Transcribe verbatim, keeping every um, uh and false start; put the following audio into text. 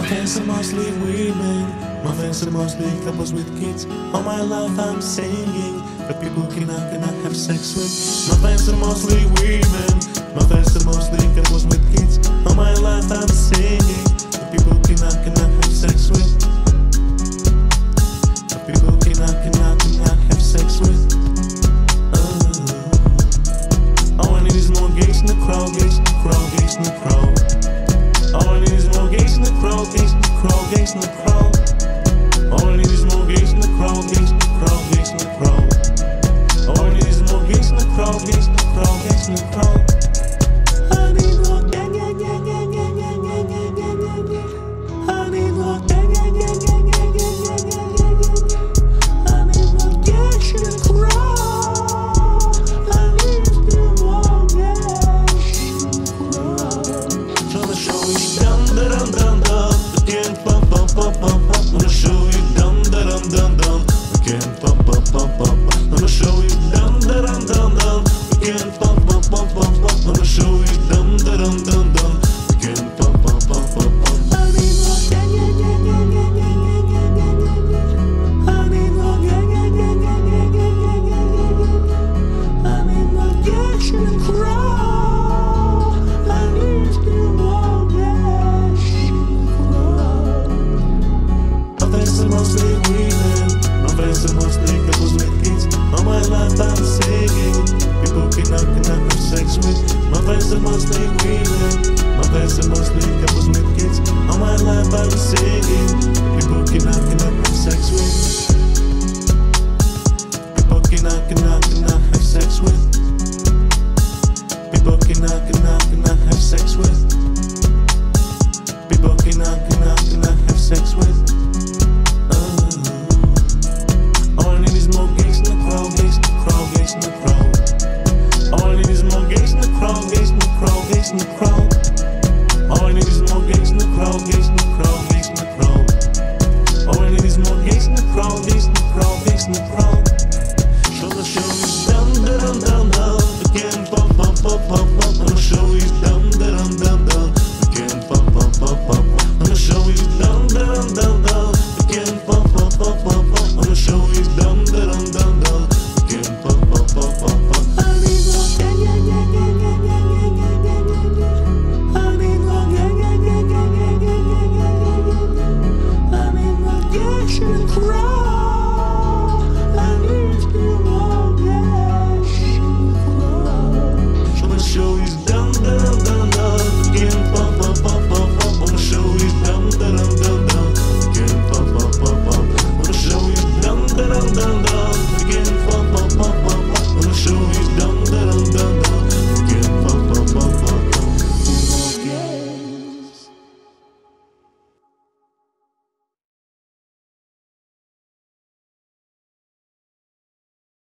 fans are mostly women, my fans are mostly couples with kids. All my life I'm singing, but people cannot, cannot have sex with. My fans are mostly women, my fans are mostly couples with kids. All my life I'm singing, but people cannot, cannot have sex with. But people cannot, cannot, cannot have sex with. Uh, all I need is more gays in the crowd, gays in the crowd, gays in the crowd. All I need is more gays in the crowd, gays in the crowd, gays in the crowd. All I need is more gays in the crowd, gays in the crowd, gays in the crowd. All I need is more gays in the crowd, gays in the crowd, gays in the crowd. I need more gang, gang, gang, gang, gang, gang, gang, gang, gang, gang, gang. I need more gang, gang, gang, gang, gang, gang, gang, gang, gang, gang. I need more gays in the crowd. I need more gays in the crowd. So the show is done, dun, dun, dun. Again, pump, pump, pump, pump, pump. Wanna show you dun, dun, dun, dun. Again, pump, pump, pump, pump, pump. Wanna show you dun, dun, dun, dun. Again, pump, pump, pump, pump, pump. Wanna show you dun, dun, dun, dun. Again, pump, pump, pump, pump, pump. I need more gang, gang, gang, gang, gang, gang, gang, gang, gang, gang. I need more gang, gang, gang, gang, gang, gang, gang, gang, gang. I need more gays in the crowd. I need still more gays in the crowd. My fans are mostly women, my fans are mostly couples with kids. All my life I'm singing, people cannot, cannot have sex with. My fans are mostly women, my fans are mostly couples with kids. All my life I'm singing, people cannot, cannot have sex with. People cannot, cannot, cannot have sex with. People cannot, cannot, cannot have sex with. People cannot, cannot, cannot have sex with. Uh, all I need is more gays in the crowd, gays in the crowd, gays in the crowd. All I need is more gays in the crowd, gays in the crowd, gays in the crowd. All I need is more gays in the crowd, gays in the crowd.